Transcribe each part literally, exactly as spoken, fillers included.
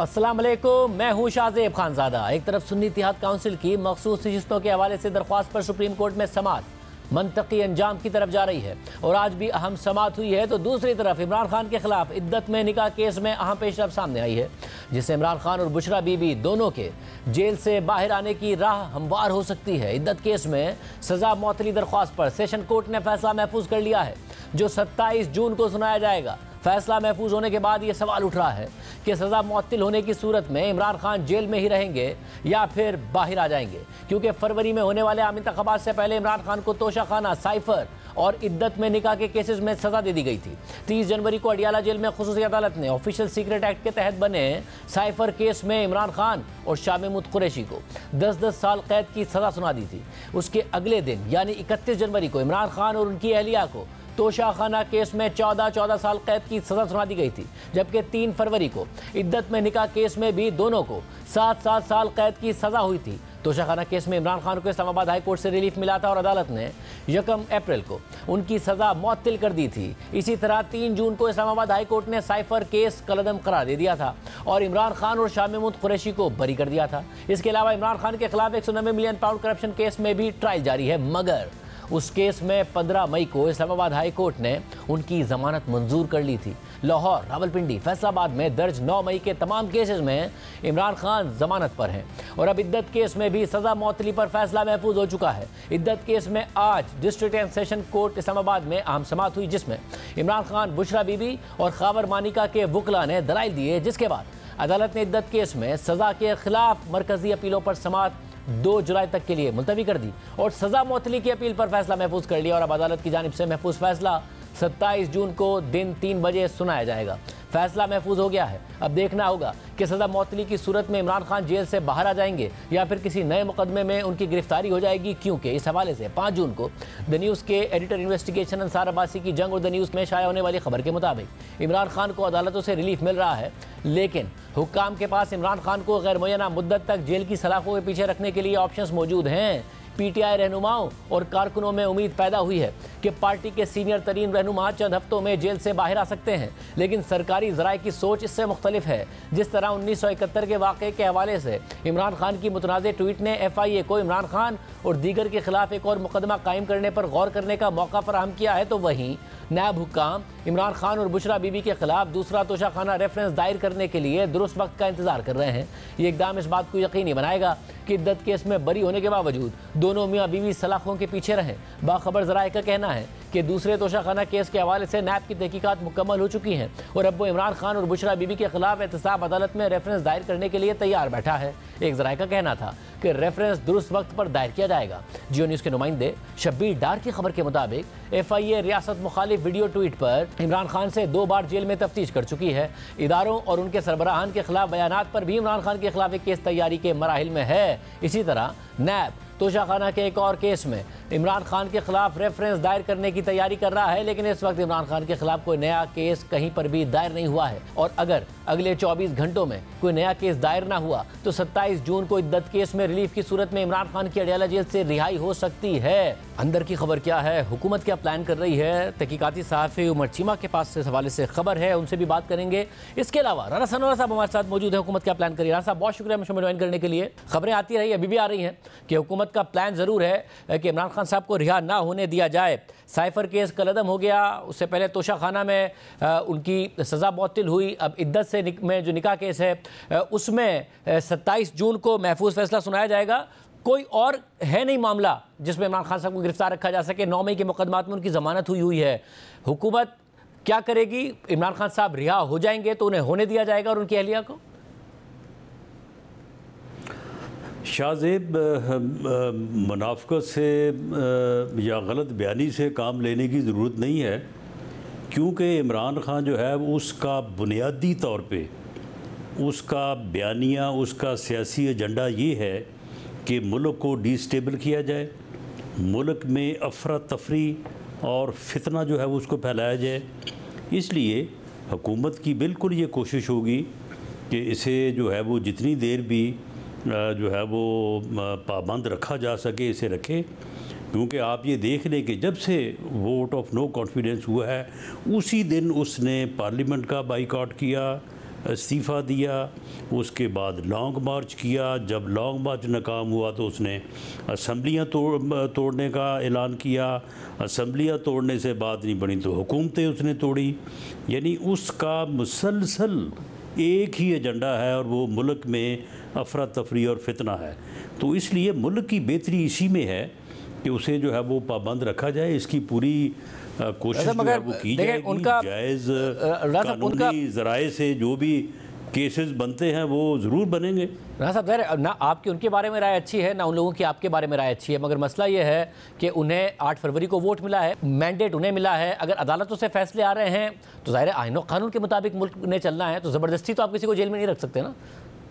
अस्सलाम वालेकुम, मैं हूँ शाहजेब खानज़ादा। एक तरफ सुन्नी इत्तेहाद काउंसिल की मखसूस नशिस्तों के हवाले से दरख्वास्त पर सुप्रीम कोर्ट में समाअत मंतकी अंजाम की तरफ जा रही है और आज भी अहम समाअत हुई है, तो दूसरी तरफ इमरान खान के खिलाफ इद्दत में निकाह केस में अहम पेशरफ सामने आई है, जिससे इमरान खान और बुशरा बीबी दोनों के जेल से बाहर आने की राह हमवार हो सकती है। इद्दत केस में सजा मौतली दरख्वास्त पर सेशन कोर्ट ने फैसला महफूज कर लिया है, जो सत्ताईस जून को सुनाया जाएगा। फैसला महफूज होने के बाद ये सवाल उठ रहा है कि सज़ा मुअत्तल होने की सूरत में इमरान खान जेल में ही रहेंगे या फिर बाहर आ जाएंगे, क्योंकि फरवरी में होने वाले आम इंतखाबात से पहले इमरान खान को तोशाखाना, साइफर और इद्दत में निकाह के केसेस में सज़ा दे दी गई थी। तीस जनवरी को अडियाला जेल में खुसूसी अदालत ने ऑफिशियल सीक्रेट एक्ट के तहत बने साइफर केस में इमरान खान और शाह महमूद कुरैशी को दस दस साल कैद की सज़ा सुना दी थी। उसके अगले दिन यानी इकतीस जनवरी को इमरान खान और उनकी अहलिया को तोशाखाना केस में चौदह चौदह साल कैद की सजा सुना दी गई थी, जबकि तीन फरवरी को इद्दत में निकाह केस में भी दोनों को सात सात साल कैद की सजा हुई थी। तोशाखाना केस में इमरान खान को इस्लामाबाद हाई कोर्ट से रिलीफ मिला था और अदालत ने यकम अप्रैल को उनकी सजा मुअत्तल कर दी थी। इसी तरह तीन जून को इस्लामाबाद हाई कोर्ट ने साइफर केस कलअदम करार दे दिया था और इमरान खान और शाह महमूद कुरैशी को बरी कर दिया था। इसके अलावा इमरान खान के खिलाफ एक सौ नब्बे मिलियन पाउंड करप्शन केस में भी ट्रायल जारी है, मगर उस केस में पंद्रह मई को इस्लामाबाद हाई कोर्ट ने उनकी जमानत मंजूर कर ली थी। लाहौर, रावलपिंडी, फैसलाबाद में दर्ज नौ मई के तमाम केसेस में इमरान खान जमानत पर हैं और अब इद्दत केस में भी सजा मुअत्तली पर फैसला महफूज हो चुका है। इद्दत केस में आज district and session court Islamabad में अहम समाअत हुई, जिसमें इमरान खान, बुशरा बीबी और खावर मानिका के वकला ने दलाइल दिए, जिसके बाद अदालत ने इद्दत केस में सजा के खिलाफ मरकजी अपीलों पर समाअत दो जुलाई तक के लिए मुलतवी कर दी और सजा मुअत्तली की अपील पर फैसला महफूज कर लिया और अब अदालत की जानिब से महफूज फैसला सत्ताईस जून को दिन तीन बजे सुनाया जाएगा। फैसला महफूज हो गया है, अब देखना होगा कि सजा मुअत्तली की सूरत में इमरान खान जेल से बाहर आ जाएंगे या फिर किसी नए मुकदमे में उनकी गिरफ्तारी हो जाएगी, क्योंकि इस हवाले से पाँच जून को द न्यूज़ के एडिटर इन्वेस्टिगेशन अंसार अब्बासी की जंग और द न्यूज़ में शाया होने वाली खबर के मुताबिक इमरान खान को अदालतों से रिलीफ मिल रहा है, लेकिन हुक्काम के पास इमरान खान को गैर मुय्यना मुद्दत तक जेल की सलाखों के पीछे रखने के लिए ऑप्शंस मौजूद हैं। पीटीआई रहनुमाओं और कारकुनों में उम्मीद पैदा हुई है कि पार्टी के सीनियर तरीन रहनुमा चंद हफ्तों में जेल से बाहर आ सकते हैं, लेकिन सरकारी ज़राए की सोच इससे मुख्तलिफ है। जिस तरह उन्नीस सौ इकहत्तर के वाक़े के हवाले से इमरान खान की मुतनाज़ ट्वीट ने एफ आई ए को इमरान खान और दीगर के खिलाफ एक और मुकदमा कायम करने पर गौर करने का मौका फराहम किया है, तो वहीं नायब हुक्काम इमरान खान और बुशरा बीबी के खिलाफ दूसरा तोशाखाना रेफरेंस दायर करने के लिए दुरुस्त वक्त का इंतजार कर रहे हैं। ये इकदाम इस बात को यकीनी बनाएगा कि इद्दत केस में बरी होने के बावजूद दोनों मियाँ बीवी सलाखों के पीछे रहें। बाखबर ज़राए का कहना है कि दूसरे तोशाखाना केस के हवाले से नैब की तहकीकात मुकम्मल हो चुकी हैं और अब वो इमरान खान और बुशरा बीबी के खिलाफ एहतसाब अदालत में रेफरेंस दायर करने के लिए तैयार बैठा है। एक ज़राए का कहना था कि रेफरेंस दुरुस्त वक्त पर दायर किया जाएगा। जियो न्यूज़ के नुमाइंदे शब्बीर डार की खबर के मुताबिक एफ आई ए रियासत मुखालिफ वीडियो ट्वीट पर इमरान खान से दो बार जेल में तफ्तीश कर चुकी है। इदारों और उनके सरबराहान के खिलाफ बयानात पर भी इमरान खान के खिलाफ एक केस तैयारी के मराहिल में है। इसी तरह नैब तोशाखाना के एक और केस में इमरान खान के खिलाफ रेफरेंस दायर करने की तैयारी कर रहा है, लेकिन इस वक्त इमरान खान के खिलाफ कोई नया केस कहीं पर भी दायर नहीं हुआ है और अगर अगले चौबीस घंटों में कोई नया केस दायर ना हुआ तो सत्ताईस जून को इद्दत केस में रिलीफ की सूरत में इमरान खान की अडियाला जेल से रिहाई हो सकती है। अंदर की खबर क्या है, हुकूमत क्या प्लान कर रही है, तहकीकाती सहाफ़ी उमर चीमा के पास इस हवाले से खबर है, उनसे भी बात करेंगे। इसके अलावा राना सनोरा साहब हमारे साथ मौजूद है, हुकूमत क्या प्लान कर रही है। राना साहब बहुत शुक्रिया मुझे ज्वाइन करने के लिए। खबरें आती रही, अभी भी आ रही हैं कि हुकूमत का प्लान ज़रूर है कि इमरान खान साहब को रिहा ना होने दिया जाए। साइफर केस कलअदम हो गया, उससे पहले तोशाखाना में आ, उनकी सज़ा मुअत्तल हुई, अब इद्दत से में जो निकाह केस है आ, उसमें सत्ताईस जून को महफूज फैसला सुनाया जाएगा। कोई और है नहीं मामला जिसमें इमरान खान साहब को गिरफ्तार रखा जा सके। नौ मई के मुकदमात में उनकी जमानत हुई हुई है। हुकूमत क्या करेगी? इमरान खान साहब रिहा हो जाएंगे तो उन्हें होने दिया जाएगा और उनकी अहलिया को? शाहजेब, मुनाफ़क़त से या गलत बयानी से काम लेने की ज़रूरत नहीं है, क्योंकि इमरान खान जो है उसका बुनियादी तौर पे उसका बयानिया, उसका सियासी एजेंडा ये है कि मुल्क को डिस्टेबल किया जाए, मुल्क में अफरा तफरी और फितना जो है वो उसको फैलाया जाए। इसलिए हुकूमत की बिल्कुल ये कोशिश होगी कि इसे जो है वो जितनी देर भी जो है वो पाबंद रखा जा सके इसे रखे, क्योंकि आप ये देख लें कि जब से वोट ऑफ नो कॉन्फिडेंस हुआ है उसी दिन उसने पार्लियामेंट का बाइकआउट किया, इस्तीफ़ा दिया, उसके बाद लॉन्ग मार्च किया। जब लॉन्ग मार्च नाकाम हुआ तो उसने असम्बलियाँ तोड़ तोड़ने का ऐलान किया। असम्बलियाँ तोड़ने से बात नहीं बनी तो हुकूमतें उसने तोड़ी। यानी उसका मुसलसल एक ही एजेंडा है और वो मुल्क में अफरा तफरी और फितना है। तो इसलिए मुल्क की बेहतरी इसी में है कि उसे जो है वो पाबंद रखा जाए। इसकी पूरी कोशिश जो है वो की जाएगी। उनका जायज़ कानूनी ज़राए से जो भी केसेस बनते हैं वो ज़रूर बनेंगे। राना साहब, ज़ाहिर ना आपकी उनके बारे में राय अच्छी है, ना उन लोगों की आपके बारे में राय अच्छी है, मगर मसला ये है कि उन्हें आठ फरवरी को वोट मिला है, मैंडेट उन्हें मिला है। अगर अदालतों से फैसले आ रहे हैं तो ज़ाहिर आईन और कानून के मुताबिक मुल्क ने चलना है, तो ज़बरदस्ती तो आप किसी को जेल में नहीं रख सकते ना।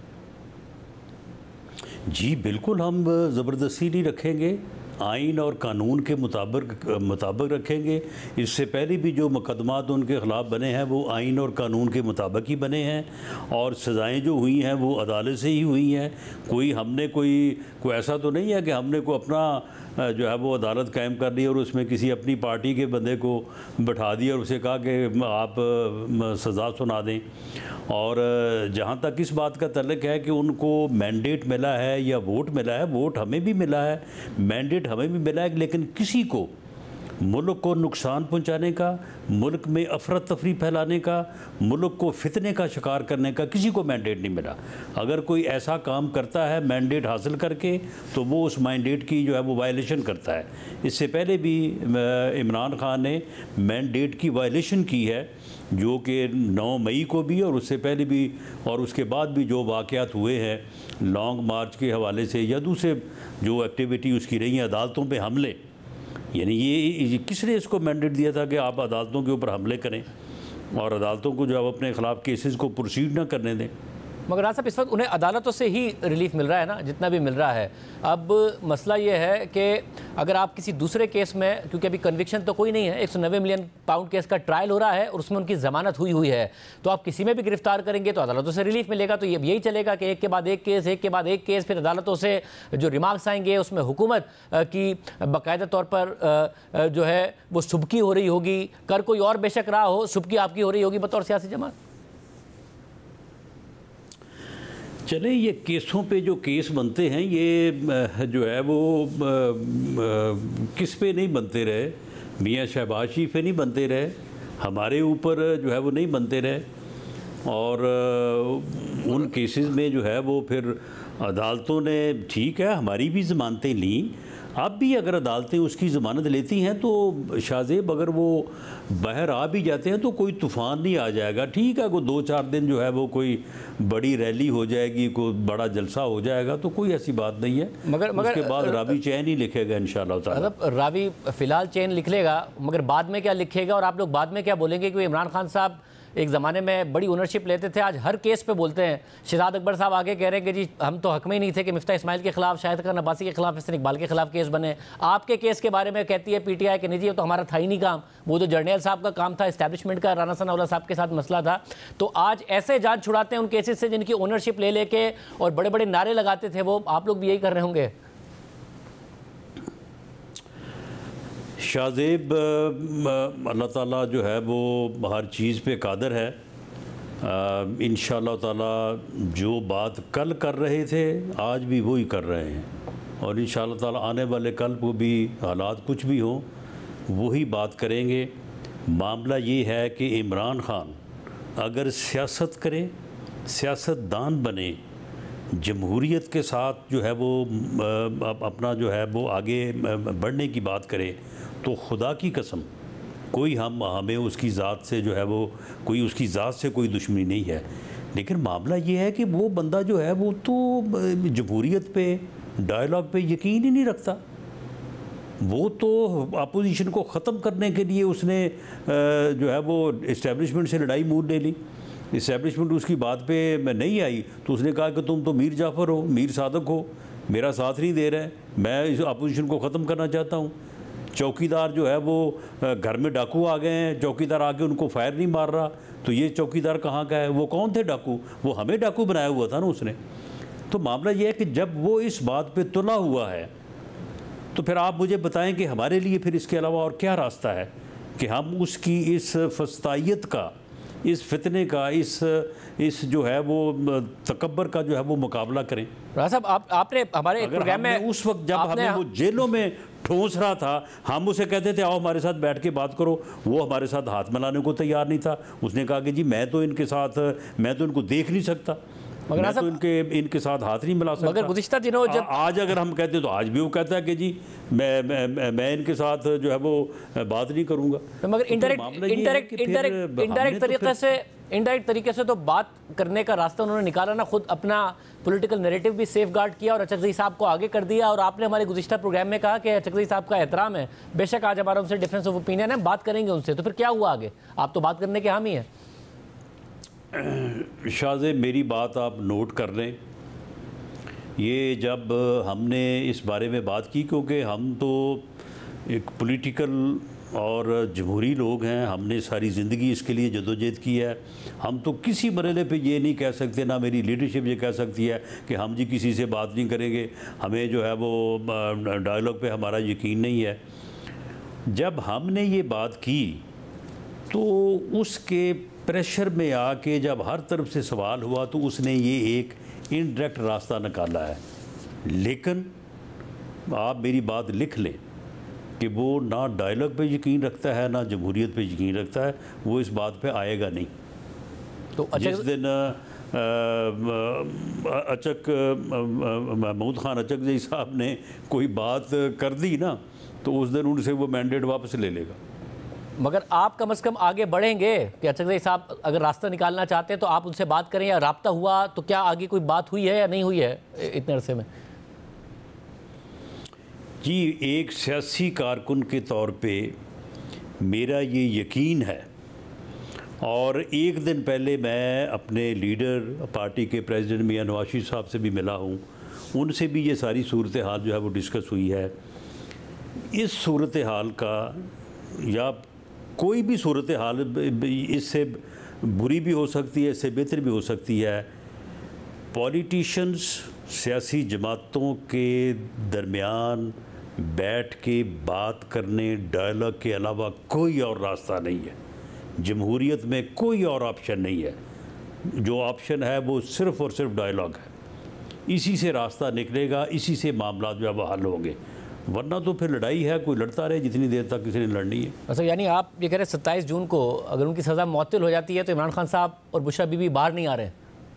जी बिल्कुल, हम ज़बरदस्ती नहीं रखेंगे, आइन और कानून के मुताबिक मुताबिक रखेंगे। इससे पहले भी जो मुकदमात उनके ख़िलाफ़ बने हैं वो आइन और कानून के मुताबिक ही बने हैं, और सज़ाएँ जो हुई हैं वो अदालत से ही हुई हैं। कोई हमने कोई कोई ऐसा तो नहीं है कि हमने को अपना जो है वो अदालत कायम कर दी और उसमें किसी अपनी पार्टी के बंदे को बैठा दिया और उसे कहा कि आप सज़ा सुना दें। और जहाँ तक इस बात का तल्लुक़ है कि उनको मैंडेट मिला है या वोट मिला है, वोट हमें भी मिला है, मैंडेट हमें भी मिला है, लेकिन किसी को मुल्क को नुकसान पहुंचाने का, मुल्क में अफरा तफरी फैलाने का, मुल्क को फितने का शिकार करने का किसी को मैंडेट नहीं मिला। अगर कोई ऐसा काम करता है मैंडेट हासिल करके तो वो उस मैंडेट की जो है वो वायलेशन करता है। इससे पहले भी इमरान खान ने मैंडेट की वायलेशन की है, जो कि नौ मई को भी और उससे पहले भी और उसके बाद भी जो वाक़यात हुए हैं लॉन्ग मार्च के हवाले से या दूसरे जो एक्टिविटी उसकी रही हैं, अदालतों पे हमले, यानी ये किसने इसको मैंडेट दिया था कि आप अदालतों के ऊपर हमले करें और अदालतों को जो अब अपने ख़िलाफ़ केसेस को प्रोसीड ना करने दें। मगर राना साहब, इस वक्त उन्हें अदालतों से ही रिलीफ मिल रहा है ना, जितना भी मिल रहा है। अब मसला ये है कि अगर आप किसी दूसरे केस में, क्योंकि अभी कन्विक्शन तो कोई नहीं है, एक सौ नब्बे मिलियन पाउंड केस का ट्रायल हो रहा है और उसमें उनकी ज़मानत हुई हुई है, तो आप किसी में भी गिरफ्तार करेंगे तो अदालतों से रिलीफ मिलेगा। तो ये यही चलेगा कि एक के बाद एक केस, एक के बाद एक केस, फिर अदालतों से जो रिमार्क्स आएंगे उसमें हुकूमत की बाकायदा तौर पर जो है वो सुबकी हो रही होगी, कर कोई और बेशक रहा हो, सुबकी आपकी हो रही होगी बतौर सियासी जमात। चले, ये केसों पे जो केस बनते हैं ये जो है वो किस पे नहीं बनते रहे, मियाँ शहबाज शरीफ पे नहीं बनते रहे, हमारे ऊपर जो है वो नहीं बनते रहे, और उन केसेस में जो है वो फिर अदालतों ने, ठीक है, हमारी भी ज़मानतें लीं। अब भी अगर अदालतें उसकी ज़मानत लेती हैं तो शाहजेब अगर वो बाहर आ भी जाते हैं तो कोई तूफ़ान नहीं आ जाएगा। ठीक है, कोई दो चार दिन जो है वो कोई बड़ी रैली हो जाएगी, कोई बड़ा जलसा हो जाएगा, तो कोई ऐसी बात नहीं है। मगर मगर उसके बाद रावी चैन ही लिखेगा इंशाल्लाह ताला। मतलब रावी फ़िलहाल चैन लिख लेगा, मगर बाद में क्या लिखेगा और आप लोग बाद में क्या बोलेंगे कि इमरान खान साहब एक ज़माने में बड़ी ओनरशिप लेते थे, आज हर केस पे बोलते हैं। शहजाद अकबर साहब आगे कह रहे हैं कि जी हम तो हक में ही नहीं थे कि मिफ्ता इस्माइल के खिलाफ, शाहिद खान अब्बासी के खिलाफ, हसन इकबाल के खिलाफ केस बने। आपके केस के बारे में कहती है पीटीआई कि नहीं जी, तो हमारा था ही नहीं काम, वो तो जर्नैल साहब का काम था, इस्टेब्लिशमेंट का, राना सनाउल्लाह साहब के साथ मसला था। तो आज ऐसे जान छुड़ाते हैं उन केसेस से जिनकी ओनरशिप ले लेके और बड़े बड़े नारे लगाते थे वो। आप लोग भी यही कर रहे होंगे। शाहजेब, अल्लाह ताला जो है वो हर चीज़ पे कादर है। इंशाअल्लाह ताला जो बात कल कर रहे थे आज भी वही कर रहे हैं, और इंशाअल्लाह ताला आने वाले कल को भी हालात कुछ भी हों वही बात करेंगे। मामला ये है कि इमरान खान अगर सियासत करे, सियासतदान बने, जमहूरियत के साथ जो है वो अपना जो है वो आगे बढ़ने की बात करे, तो खुदा की कसम कोई हम हमें उसकी ज़ात से जो है वो कोई उसकी ज़ात से कोई दुश्मनी नहीं है। लेकिन मामला ये है कि वो बंदा जो है वो तो जमहूरियत पे, डायलॉग पे यकीन ही नहीं रखता। वो तो अपोजिशन को ख़त्म करने के लिए उसने जो है वो इस्टेब्लिशमेंट से लड़ाई मूड ले ली। इस्टेब्लिशमेंट उसकी बात पे नहीं आई तो उसने कहा कि तुम तो मीर जाफ़र हो, मीर सादक हो, मेरा साथ नहीं दे रहा है, मैं इस अपोजिशन को ख़त्म करना चाहता हूँ। चौकीदार जो है वो घर में डाकू आ गए हैं, चौकीदार आके उनको फायर नहीं मार रहा, तो ये चौकीदार कहाँ का है? वो कौन थे डाकू? वो हमें डाकू बनाया हुआ था ना उसने। तो मामला ये है कि जब वो इस बात पे तुला हुआ है तो फिर आप मुझे बताएं कि हमारे लिए फिर इसके अलावा और क्या रास्ता है कि हम उसकी इस फस्तायत का इस फितने का, इस इस जो है वो तकब्बर का जो है वो मुकाबला करें। राजा साहब, आप आपने हमारे एक प्रोग्राम में उस वक्त जब हमें वो जेलों में ठोंस रहा था, हम उसे कहते थे आओ हमारे साथ बैठ के बात करो, वो हमारे साथ हाथ मिलाने को तैयार नहीं था। उसने कहा कि जी मैं तो इनके साथ, मैं तो इनको देख नहीं सकता, मगर मैं तो इनके इनके साथ हाथ नहीं मिला सकता। मगर गुज़िश्ता दिनों जब आज अगर हम कहते तो आज भी वो कहता है कि जी मैं मैं, मैं इनके साथ जो है वो बात नहीं करूंगा। मगर इंडायरेक्ट इंडायरेक्ट इंडायरेक्ट इंडायरेक्ट तरीके से इंडायरेक्ट तरीके से तो बात करने का रास्ता उन्होंने निकाला ना, खुद अपना पॉलिटिकल नैरेटिव भी सेफ गार्ड किया और अचकज़ई साहब को आगे कर दिया। और आपने हमारे गुज़िश्ता प्रोग्राम में कहा कि अचकज़ई साहब का एहतराम है, बेशक आज हमारा उनसे डिफरेंस ऑफ ओपिनियन है, बात करेंगे उनसे। तो फिर क्या हुआ आगे? आप तो बात करने के हामी हैं। शाहज़ेब, मेरी बात आप नोट कर लें। ये जब हमने इस बारे में बात की, क्योंकि हम तो एक पॉलिटिकल और जमहूरी लोग हैं, हमने सारी ज़िंदगी इसके लिए जदोजहद की है। हम तो किसी मरहले पे ये नहीं कह सकते, ना मेरी लीडरशिप ये कह सकती है कि हम जी किसी से बात नहीं करेंगे, हमें जो है वो डायलॉग पे हमारा यकीन नहीं है। जब हमने ये बात की तो उसके प्रेशर में आके जब हर तरफ से सवाल हुआ तो उसने ये एक इनडायरेक्ट रास्ता निकाला है। लेकिन आप मेरी बात लिख लें कि वो ना डायलॉग पे यकीन रखता है, ना जमहूरियत पे यकीन रखता है, वो इस बात पे आएगा नहीं। तो जिस दिन अचक महमूद खान अचकज़ई साहब ने कोई बात कर दी ना, तो उस दिन उनसे वो मैंडेट वापस ले लेगा। मगर आप कम से कम आगे बढ़ेंगे कि अचकज़ई साहब अगर रास्ता निकालना चाहते हैं तो आप उनसे बात करें, या राब्ता हुआ तो क्या आगे कोई बात हुई है या नहीं हुई है इतने अरसे में? जी, एक सियासी कारकुन के तौर पे मेरा ये यकीन है, और एक दिन पहले मैं अपने लीडर पार्टी के प्रेसिडेंट मियां नवाज शरीफ साहब से भी मिला हूँ, उनसे भी ये सारी सूरत हाल जो है वो डिस्कस हुई है। इस सूरत हाल का, या कोई भी सूरत हाल इससे बुरी भी हो सकती है, इससे बेहतर भी हो सकती है, पॉलिटिशियंस सियासी जमातों के दरमियान बैठ के बात करने, डायलॉग के अलावा कोई और रास्ता नहीं है। जमहूरियत में कोई और ऑप्शन नहीं है। जो ऑप्शन है वो सिर्फ़ और सिर्फ डायलॉग है। इसी से रास्ता निकलेगा, इसी से मामला जो है वो हल होंगे, वरना तो फिर लड़ाई है, कोई लड़ता रहे जितनी देर तक किसी ने लड़नी है। अच्छा, यानी आप ये कह रहे हैं सत्ताईस जून को अगर उनकी सज़ा मुअत्तल हो जाती है तो इमरान खान साहब और बुशरा बीबी बाहर नहीं आ रहे?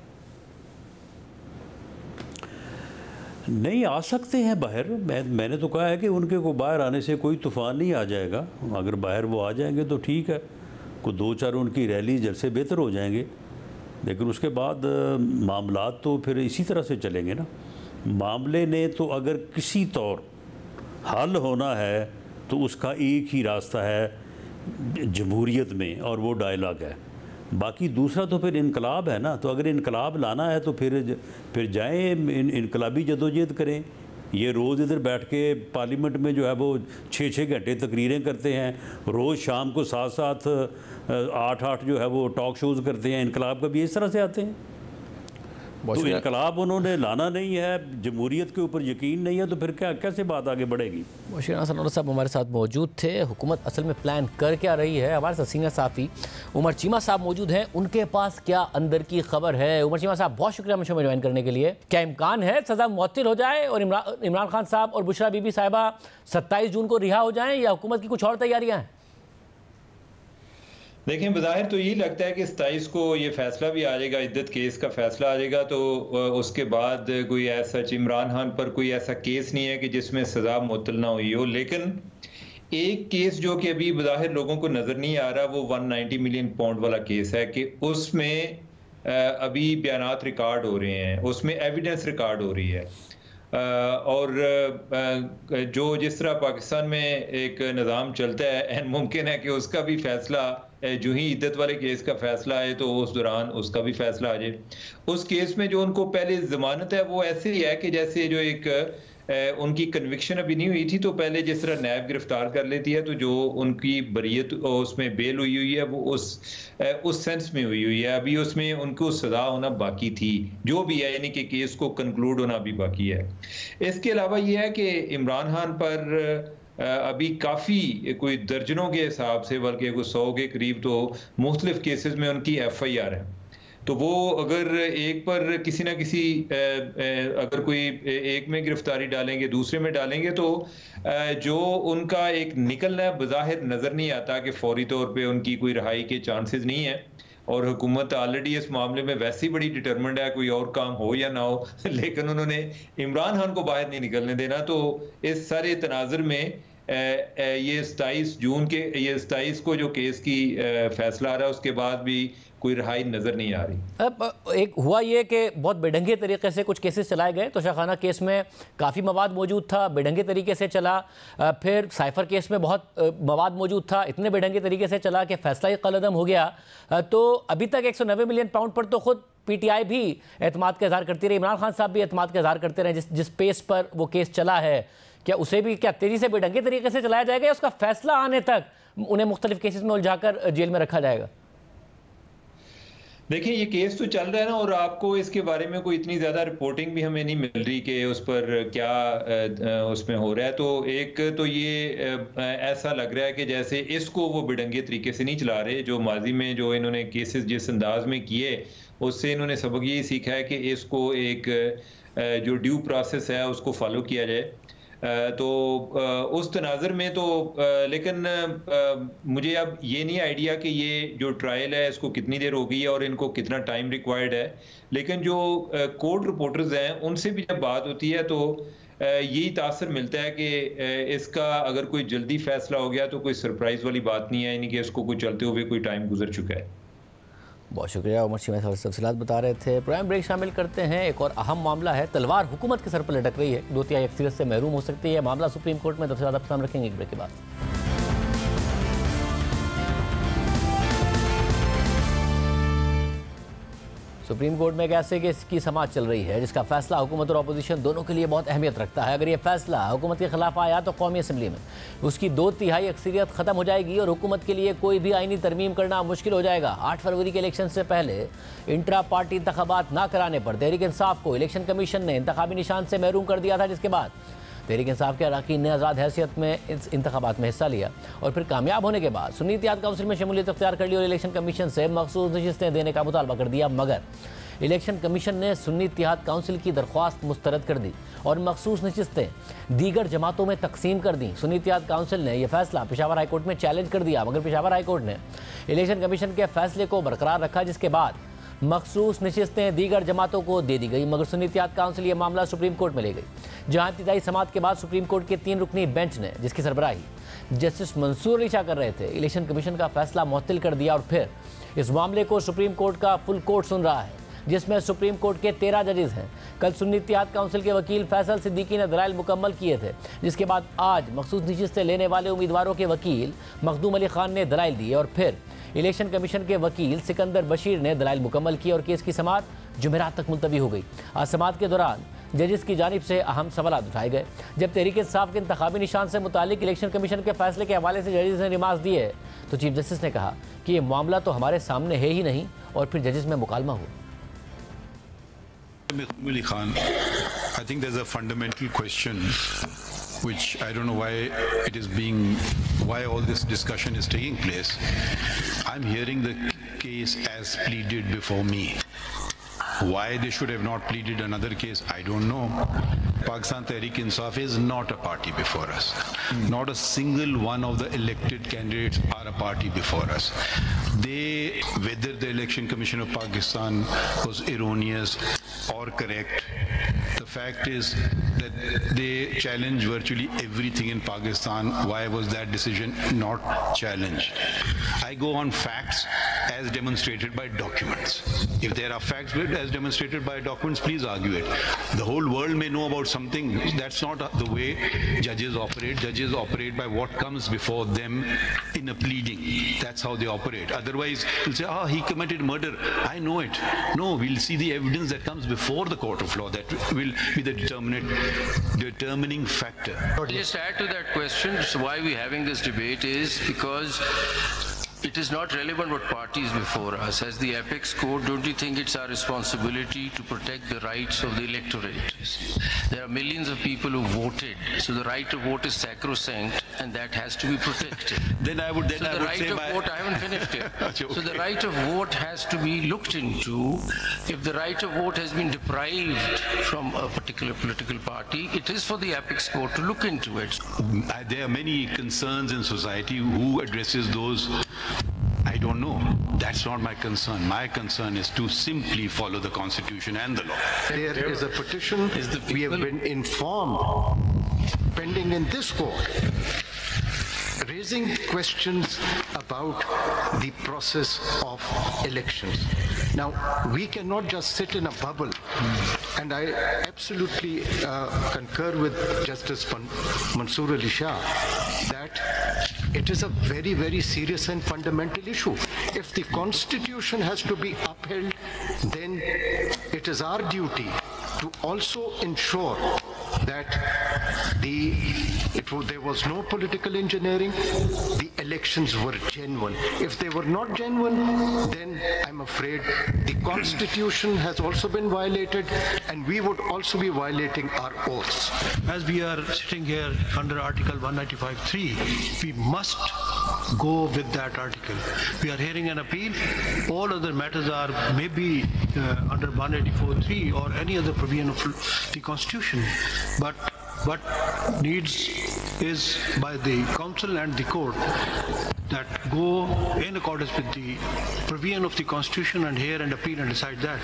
नहीं आ सकते हैं बाहर। मैं मैंने तो कहा है कि उनके को बाहर आने से कोई तूफ़ान नहीं आ जाएगा। अगर बाहर वो आ जाएंगे तो ठीक है, कोई दो चार उनकी रैली जैसे बेहतर हो जाएंगे, लेकिन उसके बाद मामला तो फिर इसी तरह से चलेंगे ना। मामले ने तो अगर किसी तौर हल होना है तो उसका एक ही रास्ता है जमहूरियत में, और वो डायलॉग है। बाकी दूसरा तो फिर इनकलाब है ना। तो अगर इनकलाब लाना है तो फिर फिर जाएँ, इन, इनकलाबी जदोजहद करें। ये रोज़ इधर बैठ के पार्लियामेंट में जो है वो छः छः घंटे तकरीरें करते हैं, रोज़ शाम को साथ साथ आठ आठ जो है वो टॉक शोज़ करते हैं। इनकलाब कभी इस तरह से आते हैं? तो इनकलाब उन्होंने लाना नहीं है, जमहूरियत के ऊपर यकीन नहीं है, तो फिर क्या कैसे बात आगे बढ़ेगी? मुशीर साहब हमारे साथ मौजूद थे। हुकूमत असल में प्लान कर क्या रही है? हमारे साथ सीनियर साफ़ी उमर चीमा साहब मौजूद हैं, उनके पास क्या अंदर की खबर है? उमर चीमा साहब, बहुत शुक्रिया मुझे ज्वाइन करने के लिए। क्या इम्कान है सज़ा मुअत्तल हो जाए और इमरान इमरान खान साहब और बुशरा बीबी साहिबा सत्ताईस जून को रिहा हो जाएँ, या हुकूमत की कुछ और तैयारियाँ हैं? देखें, बज़ाहिर तो यही लगता है कि सताईस को ये फैसला भी आ जाएगा, इद्दत केस का फैसला आ जाएगा, तो उसके बाद कोई ऐसा इमरान खान पर कोई ऐसा केस नहीं है कि जिसमें सज़ा मुअत्तल ना हुई हो। लेकिन एक केस जो कि अभी बज़ाहिर लोगों को नज़र नहीं आ रहा, वो एक सौ नब्बे मिलियन पाउंड वाला केस है कि उसमें अभी बयानात रिकॉर्ड हो रहे हैं, उसमें एविडेंस रिकॉर्ड हो रही है। और जो जिस तरह पाकिस्तान में एक निज़ाम चलता है, मुमकिन है कि उसका भी फैसला जो ही इद्दत वाले केस का फैसला आए तो उस दौरान उसका भी फैसला आ जाए। उस केस में जो उनको पहले ज़मानत है वो ऐसे ही है कि जैसे जो एक उनकी कन्विक्शन अभी नहीं हुई थी, तो पहले जिस तरह नैब गिरफ्तार कर लेती है, तो जो उनकी बरीयत उसमें बेल हुई हुई है वो उस उस सेंस में हुई हुई है। अभी उसमें उनको सज़ा होना बाकी थी, जो भी है, यानी कि केस को कंक्लूड होना भी बाकी है। इसके अलावा ये है कि इमरान खान पर अभी काफ़ी कोई दर्जनों के हिसाब से, बल्कि कोई सौ के करीब तो मुख्तलिफ केसेस में उनकी एफ आई आर है। तो वो अगर एक पर किसी ना किसी अगर कोई एक में गिरफ्तारी डालेंगे, दूसरे में डालेंगे, तो जो उनका एक निकलना बज़ाहिर नज़र नहीं आता कि फौरी तौर पे उनकी कोई रिहाई के चांसेस नहीं है। और हुकूमत ऑलरेडी इस मामले में वैसे ही बड़ी डिटर्मिन्ड है, कोई और काम हो या ना हो, लेकिन उन्होंने इमरान खान को बाहर नहीं निकलने देना। तो इस सारे तनाज़ुर में ये सताईस जून के ये सताईस को जो केस की फैसला आ रहा है, उसके बाद भी कोई रिहाई नज़र नहीं आ रही। अब एक हुआ ये कि बहुत बेढंगे तरीके से कुछ केसेस चलाए गए। तो शाखाना केस में काफ़ी मवाद मौजूद था, बेढंगे तरीके से चला। फिर साइफर केस में बहुत मवाद मौजूद था, इतने बेढंगे तरीके से चला कि फैसला ही कलअदम हो गया। तो अभी तक एक सौ नब्बे मिलियन पाउंड पर तो खुद पी टी आई भी एतमाद का इजहार करती रही, इमरान खान साहब भी एतमाद का इजहार करते रहे। जिस जिस पेस पर वो केस चला है, क्या उसे भी क्या तेज़ी से बेढंगे तरीके से चलाया जाएगा, या उसका फैसला आने तक उन्हें मुख्तलिफ केसेस में उलझाकर जेल में रखा जाएगा? देखिए, ये केस तो चल रहा है ना, और आपको इसके बारे में कोई इतनी ज़्यादा रिपोर्टिंग भी हमें नहीं मिल रही कि उस पर क्या उसमें हो रहा है। तो एक तो ये ऐसा लग रहा है कि जैसे इसको वो बेढंगे तरीके से नहीं चला रहे। जो माजी में जो इन्होंने केसेस जिस अंदाज में किए, उससे इन्होंने सबक यही सीखा है कि इसको एक जो ड्यू प्रोसेस है उसको फॉलो किया जाए। तो उस तनाज़ुर में तो लेकिन मुझे अब ये नहीं आइडिया कि ये जो ट्रायल है इसको कितनी देर हो गई है और इनको कितना टाइम रिक्वायर्ड है। लेकिन जो कोर्ट रिपोर्टर्स हैं उनसे भी जब बात होती है तो यही तासर मिलता है कि इसका अगर कोई जल्दी फैसला हो गया तो कोई सरप्राइज़ वाली बात नहीं है, यानी कि इसको कोई चलते हुए कोई टाइम गुजर चुका है। बहुत शुक्रिया उमर सिंह, तफसीलात बता रहे थे। प्राइम ब्रेक शामिल करते हैं। एक और अहम मामला है, तलवार हुकूमत के सर पर लटक रही है, दो तिहाई अक्सरियत से महरूम हो सकती है। मामला सुप्रीम कोर्ट में, तफसीलात आप सामने रखेंगे एक ब्रेक के बाद। सुप्रीम कोर्ट में एक ऐसे केस की समाअत चल रही है जिसका फैसला हुकूमत और अपोजिशन दोनों के लिए बहुत अहमियत रखता है। अगर ये फैसला हुकूमत के खिलाफ आया तो कौमी असम्बली में उसकी दो तिहाई अक्सरियत खत्म हो जाएगी और हुकूमत के लिए कोई भी आईनी तरमीम करना मुश्किल हो जाएगा। आठ फरवरी के इलेक्शन से पहले इंट्रा पार्टी इंतखाबात ना कराने पर तहरीक इंसाफ को इलेक्शन कमीशन ने इंतखाबी निशान से महरूम कर दिया था, जिसके बाद तहरीक इंसाफ के अरकान ने आज़ाद हैसियत में इस इंतखाबात में हिस्सा लिया और फिर कामयाब होने के बाद सुन्नी इत्तेहाद काउंसिल में शमूलियत अख्तियार कर ली और इलेक्शन कमीशन से मखसूस नशिस्तें देने का मुतालबा कर दिया। मगर इलेक्शन कमीशन ने सुन्नी इत्तेहाद काउंसिल की दरख्वास्त मुस्तरद कर दी और मखसूस नशिस्तें दीगर जमातों में तकसीम कर दी। सुन्नी इत्तेहाद काउंसिल ने यह फैसला पेशावर हाईकोर्ट में चैलेंज कर दिया, मगर पेशावर हाईकोर्ट ने इलेक्शन कमीशन के फैसले को बरकरार रखा, जिसके बाद मखसूस नशिस्तें दीगर जमातों को दे दी गई। मगर सुन्नी इत्तेहाद काउंसिल ये मामला सुप्रीम कोर्ट में ले गई, जहां इब्तिदाई समाअत के बाद सुप्रीम कोर्ट के तीन रुकनी बेंच ने, जिसकी सरबराही जस्टिस मंसूर अली शाह कर रहे थे, इलेक्शन कमीशन का फैसला मुअत्तल कर दिया। और फिर इस मामले को सुप्रीम कोर्ट का फुल कोर्ट सुन रहा है, जिसमें सुप्रीम कोर्ट के तेरह जजेस हैं। कल सुन्नी इत्तेहाद काउंसिल के वकील फैसल सिद्दीकी ने दलाइल मुकम्मल किए थे, जिसके बाद आज मखसूस नशिस्तें लेने वाले उम्मीदवारों के वकील मखदूम अली खान ने दलाइल दिए और फिर इलेक्शन कमीशन के वकील सिकंदर बशीर ने दलाइल मुकम्मल किए और केस की समाअत जुमेरात तक मुलतवी हो गई। आज समाअत के दौरान जजेस की जानिब से अहम सवाल उठाए गए। जब तहरीक इंसाफ के इंतखाबी निशान से मुतालिक इलेक्शन कमीशन के फैसले के हवाले से जजेस ने रिमार्क्स दिए तो चीफ जस्टिस ने कहा कि ये मामला तो हमारे सामने है ही नहीं, और फिर जजेस में मुकालमा हुआ। Mehdi Khan, I think there's a fundamental question which I don't know why it is being, why all this discussion is taking place. I'm hearing the case as pleaded before me. Why they should have not pleaded another case, I don't know. Pakistan Tehreek-e-Insaf is not a party before us. Not a single one of the elected candidates are a party before us. They, whether the Election Commission of Pakistan was erroneous or correct, the fact is that they challenge virtually everything in Pakistan. Why was that decision not challenged? I go on facts as demonstrated by documents. If there are facts as demonstrated by documents, please argue it. The whole world may know about something. That's not the way judges operate. Judges operate by what comes before them in a pleading. That's how they operate. Otherwise, you'll say, ah, he committed murder. I know it. No, we'll see the evidence that comes before the court of law. That will be the determinate, determining factor. Just add to that question, so why we're having this debate is because it is not relevant what party is before us. As the Apex Code, don't you think it's our responsibility to protect the rights of the electorate? There are millions of people who voted, so the right to vote is sacrosanct. and that has to be protected. Then I would, then so I the would right say of my... vote, I haven't finished it. Okay. So the right of vote has to be looked into. If the right of vote has been deprived from a particular political party, it is for the apex court to look into it. There are many concerns in society. Who addresses those? I don't know. That's not my concern. My concern is to simply follow the Constitution and the law. There is a petition, we have been informed, pending in this court, raising questions about the process of elections. Now, we cannot just sit in a bubble, and I absolutely uh, concur with Justice Mansoor Ali Shah that it is a very, very serious and fundamental issue. If the Constitution has to be upheld, then it is our duty to also ensure that the it was, there was no political engineering, the elections were genuine. If they were not genuine, then I'm afraid the Constitution has also been violated, and we would also be violating our oaths. As we are sitting here under Article one ninety-five point three, we must go with that article. We are hearing an appeal. All other matters are maybe uh, under one eighty-four point three or any other provision of the Constitution. But what needs is by the Council and the Court that go in accordance with the provision of the Constitution and hear and appeal and decide that.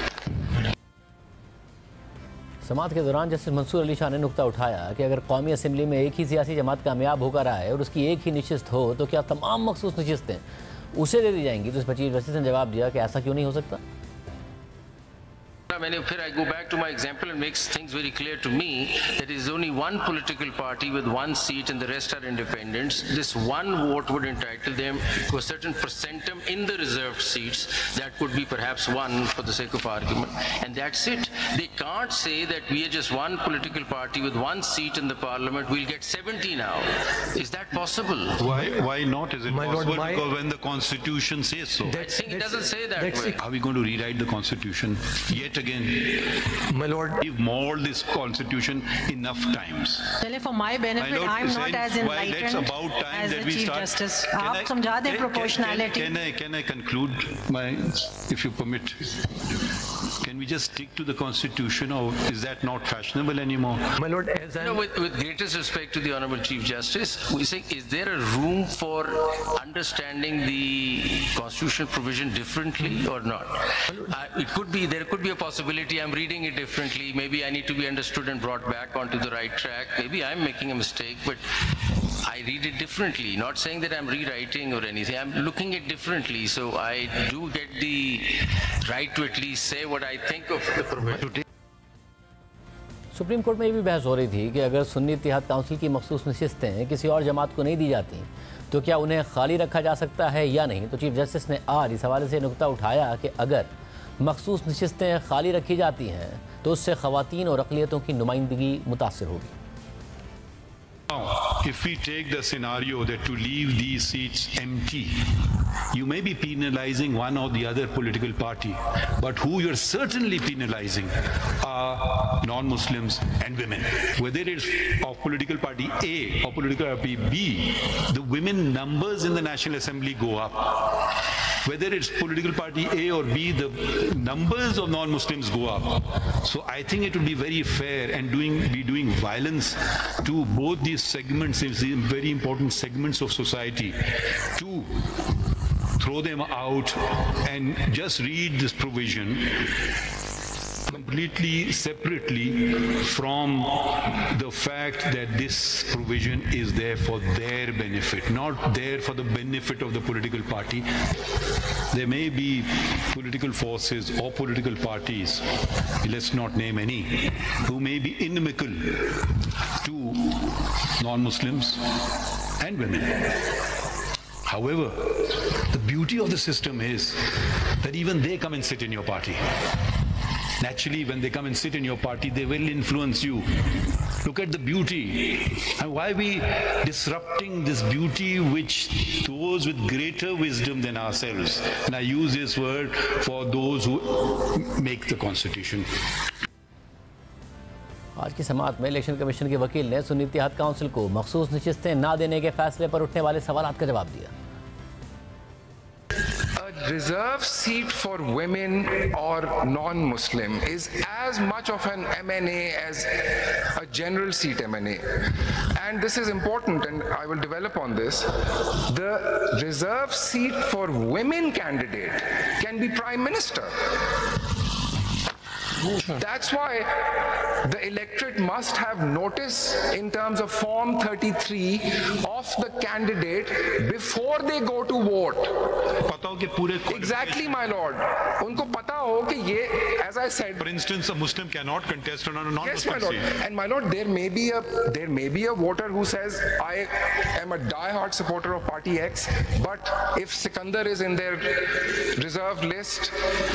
समात के दौरान justice Mansoor Ali Shah ने नुक्ता उठाया कि अगर कौमी assembly में एक ही सियासी जमात कामयाब होकर आए और उसकी एक ही नशिस्त हो तो क्या तमाम मखसूस नशिस्तें उसे दे दी जाएंगी। तो इस पर चीफ जस्टिस ने जवाब दिया कि ऐसा क्यों नहीं हो सकता। I mean, if I go back to my example, it makes things very clear to me that there is only one political party with one seat and the rest are independents. This one vote would entitle them to a certain percentum in the reserved seats. That could be perhaps one for the sake of argument. And that's it. They can't say that we are just one political party with one seat in the parliament. We'll get seventy now. Is that possible? Why, why not? Is it My possible? Lord, my- Because when the Constitution says so. I think it doesn't say that way. Are we going to rewrite the Constitution yet again? My Lord, Give mold this Constitution enough times. चले for my benefit, My Lord, I'm not saying, as why that's enlightened about time as that the we Chief start. Justice. Can आप I- समझा दें can- proportionality. Can, can, I, can I conclude my, if you permit? Can we just stick to the Constitution, or is that not fashionable anymore? my Lord, as You I know, with, with greatest respect to the Honorable Chief Justice, we say, is there a room for understanding the constitutional provision differently or not? Uh, it could be, there could be a possibility I'm reading it differently. Maybe I need to be understood and brought back onto the right track. Maybe I'm making a mistake, but I read it differently. Not saying that I'm rewriting or anything. I'm looking at it differently. So I do get the right to at least say what I think of the provision. Supreme court में ये भी बहस हो रही थी कि अगर Sunni Ittehad council की मखसूस नशिस्तें किसी और जमात को नहीं दी जाती तो क्या उन्हें खाली रखा जा सकता है या नहीं। तो चीफ जस्टिस ने आज इस हवाले से नुक्ता उठाया कि अगर मखसूस नशिस्तें खाली रखी जाती हैं तो उससे ख़वातीन और अक़लियतों की नुमाइंदगी मुतासिर होगी। Now, if we take the scenario that to leave these seats empty, you may be penalizing one or the other political party, but who you're certainly penalizing are non-Muslims and women. Whether it's of political party A or political party B, the women numbers in the National Assembly go up. Whether it's political party A or B, the numbers of non-Muslims go up. So I think it would be very fair and doing be doing violence to both these segments, these very important segments of society, to throw them out and just read this provision completely separately from the fact that this provision is there for their benefit, not there for the benefit of the political party. There may be political forces or political parties, let's not name any, who may be inimical to non-Muslims and women. However, the beauty of the system is that even they come and sit in your party. Naturally, when they come and sit in your party, they will influence you. Look at the beauty. And why are we disrupting this beauty which those with greater wisdom than ourselves, and I use this word for those who make the Constitution. आज की समाअत में election कमीशन के वकील ने Sunni Ittehad council को मखसूस नशिस्तें ना देने के फैसले पर उठने वाले सवालात का जवाब दिया। Reserve seat for women or non-Muslim is as much of an M N A as a general seat M N A. And this is important, and I will develop on this. The reserve seat for women candidate can be Prime Minister. That's why the electorate must have notice in terms of Form thirty-three of the candidate before they go to vote. पता हो कि पूरे Exactly, my lord. उनको पता हो कि ये, as I said, for instance, a Muslim cannot contest on a non-Muslim yes, my lord. seat. And my lord, there may be a there may be a voter who says, I am a die-hard supporter of Party X, but if Sikandar is in their reserved list,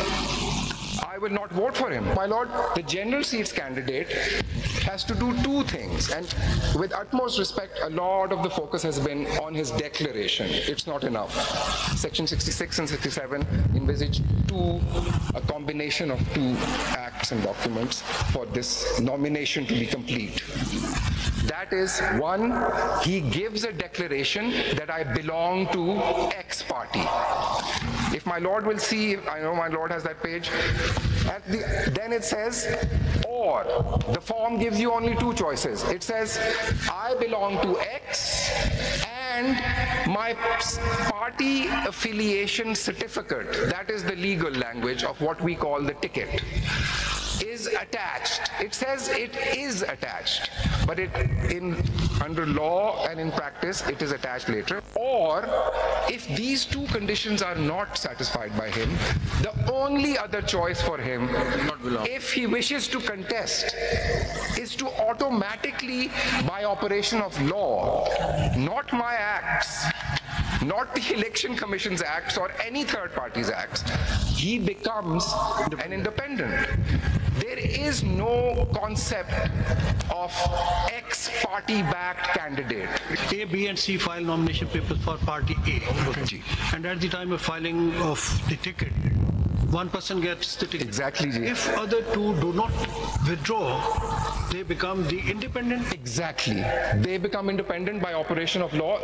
I will not vote for him. My lord, the general seats candidate has to do two things, and with utmost respect, a lot of the focus has been on his declaration. It's not enough. Section sixty-six and sixty-seven envisage two, a combination of two acts and documents for this nomination to be complete. That is, one, he gives a declaration that I belong to X party. If my lord will see, I know my lord has that page, at the, then it says, or, the form gives you only two choices. It says, I belong to X, and my party affiliation certificate, that is the legal language of what we call the ticket, is attached. It says it is attached, but it in under law and in practice it is attached later. Or if these two conditions are not satisfied by him, the only other choice for him, if he wishes to contest, is to automatically, by operation of law, not my acts, not the Election Commission's acts or any third party's acts, he becomes an independent. There is no concept of ex-party-backed candidate. A, B, and C file nomination papers for Party A. Okay. And at the time of filing of the ticket, one person gets the ticket. Exactly. Ji. If other two do not withdraw, they become the independent. Exactly. They become independent by operation of law.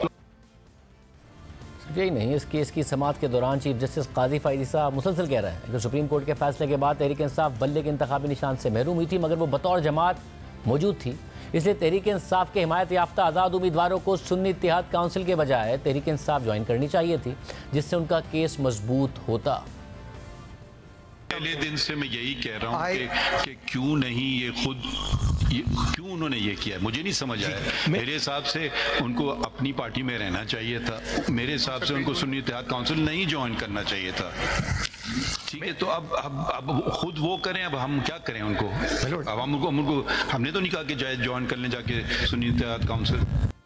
यही नहीं, इस case की समाअत के दौरान chief justice काजी फायदी साहब मुसलसल कह रहे हैं कि सुप्रीम कोर्ट के फैसले के बाद तहरीक इंसाफ बल्ले के इंतखाबी निशान से महरूम हुई थी, मगर वो बतौर जमात मौजूद थी, इसलिए तहरीक इंसाफ के हिमायत याफ्ता आज़ाद उम्मीदवारों को सुन्नी इत्तेहाद काउंसिल के बजाय तहरीक इंसाफ ज्वाइन करनी चाहिए थी, जिससे उनका केस मजबूत होता। पहले दिन से मैं यही कह रहा हूँ कि, कि क्यों नहीं ये खुद ये, क्यों उन्होंने ये किया, मुझे नहीं समझ आया। मेरे हिसाब से उनको अपनी पार्टी में रहना चाहिए था, मेरे हिसाब से उनको सुन्नी इत्तेहाद काउंसिल नहीं ज्वाइन करना चाहिए था। ठीक है, तो अब अब अब खुद वो करें, अब हम क्या करें उनको? अब हम उनको उनको हमने तो नहीं कहा कि जाए ज्वाइन कर लें जाके सुन्नी इत्तेहाद काउंसिल।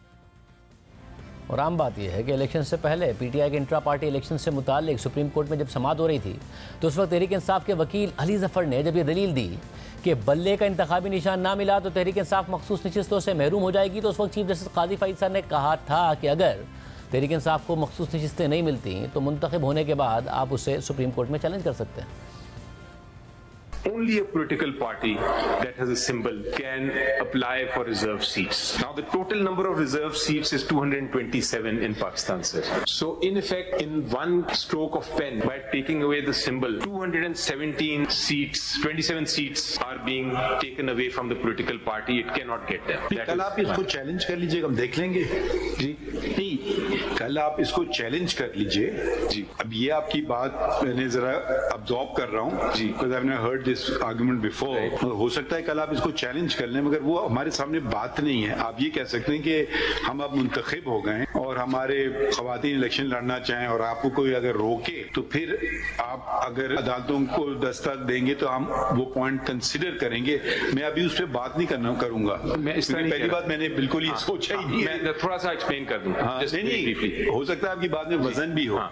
और आम बात यह है कि इलेक्शन से पहले पीटीआई के इंट्रा पार्टी इलेक्शन से मुताल्लिक सुप्रीम कोर्ट में जब समाअत हो रही थी, तो उस वक्त तहरीक इंसाफ के वकील अली जफर ने जब ये दलील दी कि बल्ले का इंतखाबी निशान ना मिला तो तहरीक इंसाफ मखसूस नशिस्तों से महरूम हो जाएगी, तो उस वक्त चीफ जस्टिस काजी फायद साहब ने कहा था कि अगर तहरीक इंसाफ को मखसूस नशिस्तें नहीं मिलती तो मुंतखब होने के बाद आप उसे सुप्रीम कोर्ट में चैलेंज कर सकते हैं। Only a political party that has a symbol can apply for reserve seats. Now, the total number of reserve seats is two hundred twenty-seven in Pakistan, sir. So, in effect, in one stroke of pen, by taking away the symbol, two hundred seventeen seats, twenty-seven seats are being taken away from the political party. It cannot get there. कल आप इसको challenge कर लीजिएगा, हम देख लेंगे जी। नहीं, कल आप इसको चैलेंज कर लीजिए जी। अब ये आपकी बात मैंने जरा अब्जॉर्ब कर रहा हूँ जी, because I have heard this argument before. हो सकता है कल आप इसको चैलेंज कर लें, मगर वो हमारे सामने बात नहीं है। आप ये कह सकते हैं कि हम अब मुंतखब हो गए और हमारे खवातीन इलेक्शन लड़ना चाहें और आपको कोई अगर रोके तो फिर आप अगर अदालतों को दस्तक देंगे तो हम वो पॉइंट कंसिडर करेंगे। मैं अभी उस पर बात नहीं करना करूंगा। मैं इस तरह पहली बात मैंने बिल्कुल ही सोचा ही नहीं। मैं थोड़ा सा एक्सप्लेन कर दूं। हाँ, नहीं, नहीं, हो सकता है आपकी बात में वजन भी हो।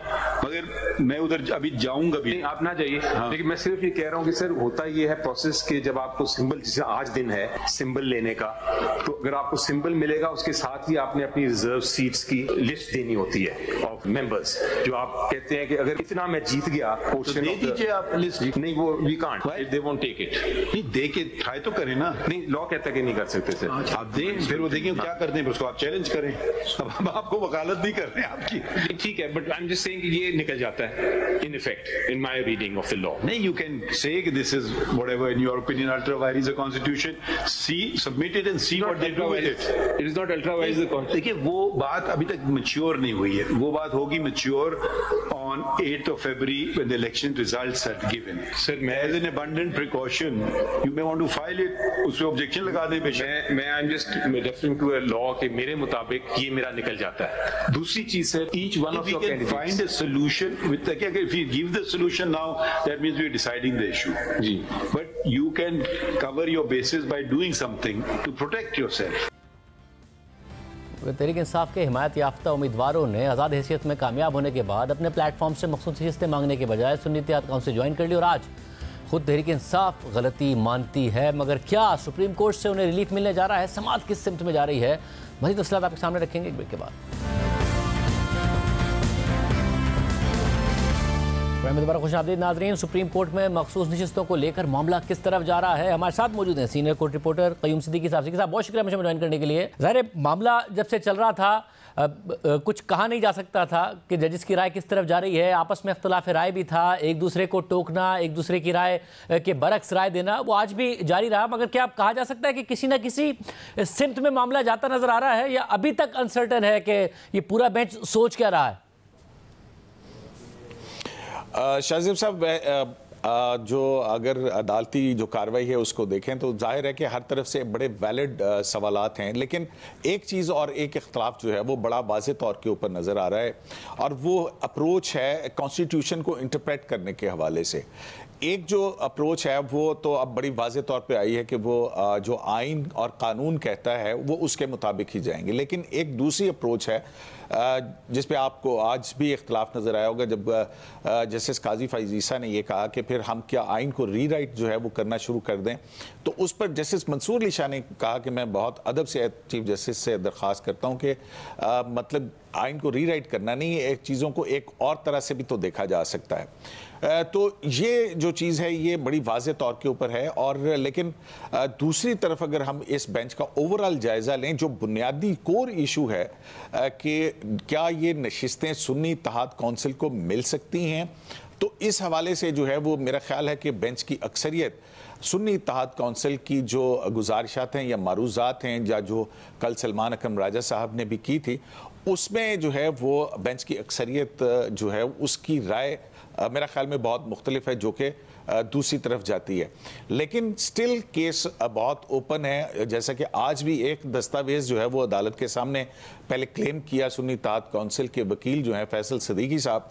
मगर मैं उधर अभी जाऊंगा भी नहीं, आप ना जाइए। हाँ। लेकिन मैं सिर्फ ये कह रहा हूँ कि सर होता ये है प्रोसेस के जब आपको सिंबल, जैसे आज दिन है सिंबल लेने का, तो अगर आपको सिंबल मिलेगा उसके साथ ही आपने अपनी रिजर्व सीट्स की लिस्ट देनी होती है ऑफ मेंबर्स, जो आप कहते हैं कि अगर इतना मैं जीत गया तो दे दीजिए आप लिस्ट। नहीं वो we can't, they won't take it. नहीं दे के ट्राई तो करें ना। नहीं लॉ कहता है कि नहीं कर सकते सर। आप दें, फिर वो देखें क्या करते हैं, उसको आप चैलेंज करें। अब हम आपको वकालत नहीं कर रहे हैं आपकी। ठीक है, but I am just saying ये निकल जाता है in effect in my reading of the law. नहीं, you can say this is whatever in your opinion ultra vires the constitution, see submit it and see what they do with it. It is not ultra vires the constitution. देखिए वो बात अभी तक mature नहीं हुई है, वो बात होगी mature on eight of February when the election results are given. Sir मैं as an abundant precaution you may want to file it, उस पे ऑब्जेक्शन लगा दें। मैं मैं I am just referring to a law के मेरे मुताबिक ये मेरा निकल जाता है। दूसरी चीज sir, each one of your candidates find a solution with the, if you give the solution now, that means we're deciding the issue. जी, but you can cover your bases by doing something to protect yourself. Tehreek Insaf के हिमायत याफ्ता उम्मीदवारों ने आज़ाद हैसियत में कामयाब होने के बाद अपने प्लेटफॉर्म से मखसूस हिस्से मांगने के बजाय सुन्नी इत्तेहाद काउंसिल ज्वाइन कर ली और आज खुद तहरीक इंसाफ गलती मानती है। मगर क्या सुप्रीम कोर्ट से उन्हें रिलीफ मिलने जा रहा है? समाज किस सिमत में जा रही है? मज़ीद तफसीलात आपके सामने रखेंगे एक ब्रेक के बाद। दोबारा खुशामदीद नाजरीन। सुप्रीम कोर्ट में मखसूस नशिस्तों को लेकर मामला किस तरफ जा रहा है? हमारे साथ मौजूद हैं senior court reporter Qayyum Siddiqui साहब। सिद्दीकी साहब बहुत शुक्रिया मुझे ज्वाइन करने के लिए। ज़ाहिर मामला जब से चल रहा था अब कुछ कहा नहीं जा सकता था कि जजिस की राय किस तरफ जा रही है। आपस में इख्तलाफ राय भी था, एक दूसरे को टोकना, एक दूसरे की राय के बरक्स राय देना, वो आज भी जारी रहा। मगर क्या आप कहा जा सकता है कि किसी न किसी सिमत में मामला जाता नजर आ रहा है, या अभी तक अनसर्टन है कि ये पूरा बेंच सोच क्या रहा है? शाहज़ेब साहब, जो अगर अदालती जो कार्रवाई है उसको देखें तो जाहिर है कि हर तरफ से बड़े वैलिड सवालात हैं, लेकिन एक चीज़ और एक इख्तलाफ जो है वो बड़ा वाज़ेह तौर के ऊपर नज़र आ रहा है, और वो अप्रोच है कॉन्स्टिट्यूशन को इंटरप्रेट करने के हवाले से। एक जो अप्रोच है वो तो अब बड़ी वाज़ेह तौर पे आई है कि वो जो आइन और कानून कहता है वो उसके मुताबिक ही जाएंगे, लेकिन एक दूसरी अप्रोच है जिस पे आपको आज भी इख्तलाफ नज़र आया होगा, जब जस्टिस काजी फैज़ ईसा ने ये कहा कि फिर हम क्या आइन को रीराइट जो है वो करना शुरू कर दें, तो उस पर जस्टिस मंसूर अली शाह ने कहा कि मैं बहुत अदब से चीफ जस्टिस से दरख्वास्त करता हूँ कि मतलब आइन को रीराइट करना नहीं, एक चीज़ों को एक और तरह से भी तो देखा जा सकता है। तो ये जो चीज़ है ये बड़ी वाज़ेह तौर के ऊपर है। और लेकिन दूसरी तरफ अगर हम इस बेंच का ओवरऑल जायज़ा लें, जो बुनियादी कोर इशू है कि क्या ये नशिस्तें सुन्नी इत्तेहाद काउंसिल को मिल सकती हैं, तो इस हवाले से जो है वो मेरा ख्याल है कि बेंच की अक्सरियत सुन्नी इत्तेहाद काउंसिल की जो गुजारिशात हैं या मारूज़ात हैं या जो कल सलमान अकरम राजा साहब ने भी की थी, उसमें जो है वो बेंच की अक्सरियत जो है उसकी राय मेरा ख्याल में बहुत मुख्तलिफ है, जो कि दूसरी तरफ जाती है। लेकिन स्टिल केस बहुत ओपन है, जैसा कि आज भी एक दस्तावेज़ जो है वो अदालत के सामने पहले क्लेम किया सुन्नी इत्तेहाद काउंसिल के वकील जो हैं फैसल सिद्दीकी साहब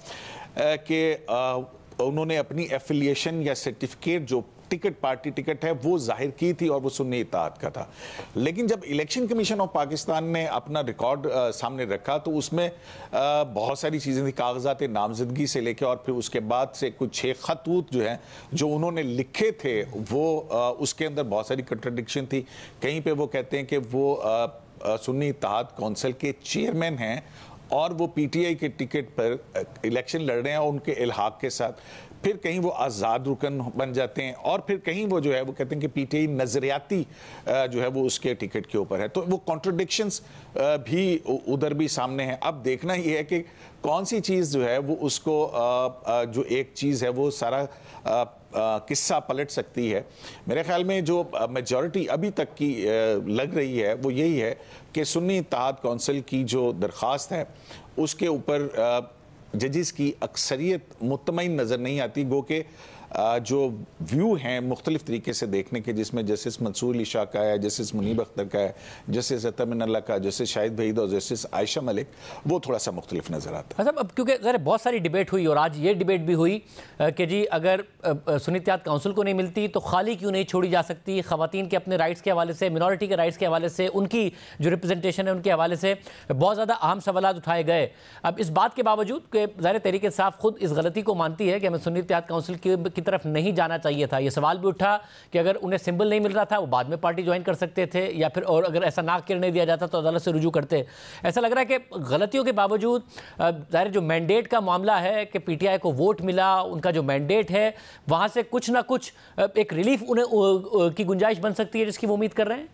कि उन्होंने अपनी एफिलिएशन या सर्टिफिकेट जो टिकट पार्टी टिकट है वो जाहिर की थी और वो सुन्नी इत्तेहाद का था। लेकिन जब इलेक्शन कमीशन ऑफ पाकिस्तान ने अपना रिकॉर्ड सामने रखा तो उसमें आ, बहुत सारी चीज़ें थी, कागजात नामजदगी से लेकर और फिर उसके बाद से कुछ छः खतूत जो हैं जो उन्होंने लिखे थे वो आ, उसके अंदर बहुत सारी कंट्राडिक्शन थी। कहीं पे वो कहते हैं कि वो आ, आ, सुन्नी इत्तेहाद काउंसिल के चेयरमैन हैं और वो पीटीआई के टिकट पर इलेक्शन लड़ रहे हैं उनके इल्हाक के साथ, फिर कहीं वो आज़ाद रुकन बन जाते हैं और फिर कहीं वो जो है वो कहते हैं कि पीटीआई नज़रियाती जो है वो उसके टिकट के ऊपर है। तो वो कॉन्ट्रडिक्शंस भी उधर भी सामने हैं। अब देखना ये है कि कौन सी चीज़ जो है वो उसको जो एक चीज़ है वो सारा किस्सा पलट सकती है। मेरे ख्याल में जो मेजॉरिटी अभी तक की लग रही है वो यही है कि सुन्नी इत्तेहाद काउंसिल की जो दरख्वास्त है उसके ऊपर जजिस की अक्सरियत मुतमईन नज़र नहीं आती, गो के जो व्यू हैं मुख्तलिफ तरीके से देखने के, जिसमें जस्टिस मंसूर अली शाह का है, जस्टिस मुनीब अख्तर का है, जस्टिस अतर मिनल्ला का, जस्टिस शाहिद वहीद और जस्टिस आयशा मलिक, वो थोड़ा सा मुख्तलिफ नजर आता है। मतलब अब क्योंकि अगर बहुत सारी डिबेट हुई और आज ये डिबेट भी हुई कि जी अगर सुन्नी इत्तेहाद काउंसिल को नहीं मिलती तो खाली क्यों नहीं छोड़ी जा सकती, खवातीन के अपने राइट्स के हवाले से, मिनॉरिटी के राइट्स के हवाले से, उनकी जो रिप्रेजेंटेशन है उनके हवाले से बहुत ज़्यादा अहम सवाल उठाए गए। अब इस बात के बावजूद कि ज़ाहिर तहरीक इंसाफ खुद इस गलती को मानती है कि हमें सुन्नी इत्तेहाद काउंसिल की, की तरफ नहीं जाना चाहिए था। ये सवाल भी उठा कि अगर उन्हें सिंबल नहीं मिल रहा था वो बाद में पार्टी ज्वाइन कर सकते थे, या फिर और अगर ऐसा ना करने दिया जाता तो अदालत से रुजू करते। ऐसा लग रहा है कि गलतियों के बावजूद ज़ाहिर जो मैंडेट का मामला है कि पीटीआई को वोट मिला, उनका जो मैंडेट है वहाँ से कुछ ना कुछ एक रिलीफ उन्हें की गुंजाइश बन सकती है जिसकी वो उम्मीद कर रहे हैं।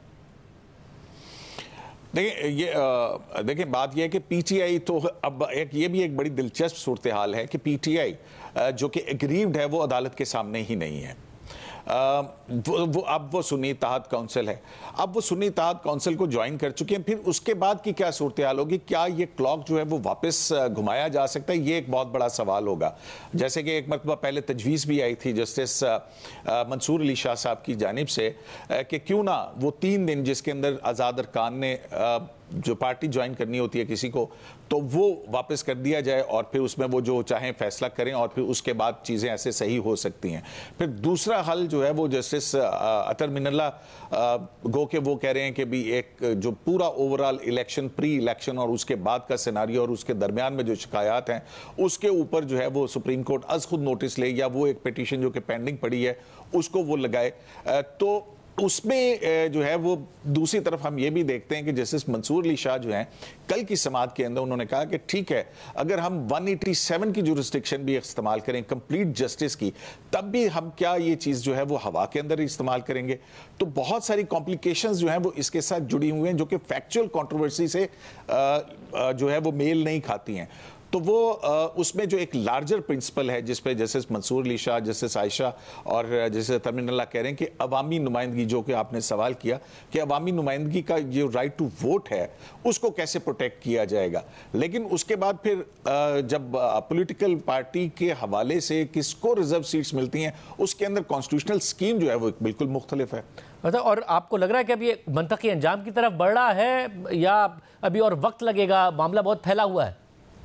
देखिए ये देखिए बात यह है कि पीटीआई तो अब एक ये भी एक बड़ी दिलचस्प सूरत हाल है कि पीटीआई जो कि एग्रीव्ड है वो अदालत के सामने ही नहीं है। आ, वो, वो अब वो सुन्नी इत्तेहाद काउंसिल है, अब वो सुन्नी इत्तेहाद काउंसिल को ज्वाइन कर चुके हैं। फिर उसके बाद की क्या सूरत हाल होगी, क्या ये क्लॉक जो है वो वापस घुमाया जा सकता है, ये एक बहुत बड़ा सवाल होगा। जैसे कि एक मरतबा पहले तजवीज़ भी आई थी जस्टिस मंसूर अली शाह साहब की जानिब से कि क्यों ना वो तीन दिन जिसके अंदर आज़ाद अरकान ने आ, जो पार्टी ज्वाइन करनी होती है किसी को, तो वो वापस कर दिया जाए और फिर उसमें वो जो चाहें फैसला करें और फिर उसके बाद चीज़ें ऐसे सही हो सकती हैं। फिर दूसरा हल जो है वो जस्टिस अतर मिनल्ला गो के वो कह रहे हैं कि भी एक जो पूरा ओवरऑल इलेक्शन, प्री इलेक्शन और उसके बाद का सिनारियो और उसके दरमियान में जो शिकायत हैं उसके ऊपर जो है वो सुप्रीम कोर्ट अज खुद नोटिस ले, या वो एक पिटीशन जो कि पेंडिंग पड़ी है उसको वो लगाए। तो उसमें जो है वो दूसरी तरफ हम ये भी देखते हैं कि जस्टिस मंसूर अली शाह जो हैं कल की समाअत के अंदर उन्होंने कहा कि ठीक है अगर हम एक सौ सत्तासी की जुरिस्डिक्शन भी इस्तेमाल करें कंप्लीट जस्टिस की, तब भी हम क्या ये चीज़ जो है वो हवा के अंदर इस्तेमाल करेंगे। तो बहुत सारी कॉम्प्लिकेशंस जो हैं वो इसके साथ जुड़ी हुई हैं जो कि फैक्चुअल कंट्रोवर्सी से जो है वो मेल नहीं खाती हैं। तो वो उसमें जो एक लार्जर प्रिंसिपल है जिस पे जस्टिस मंसूर अली शाह, जस्टिस आयशा और जस्टिस अतर मिनल्ला कह रहे हैं कि अवामी नुमाइंदगी, जो कि आपने सवाल किया कि अवामी नुमाइंदगी का जो राइट टू वोट है उसको कैसे प्रोटेक्ट किया जाएगा। लेकिन उसके बाद फिर जब पॉलिटिकल पार्टी के हवाले से किसको रिजर्व सीट्स मिलती हैं उसके अंदर कॉन्स्टिट्यूशनल स्कीम जो है वो बिल्कुल मुख्तलिफ है। मतलब और आपको लग रहा है कि अब ये मंतकी अंजाम की तरफ बढ़ रहा है या अभी और वक्त लगेगा, मामला बहुत फैला हुआ है?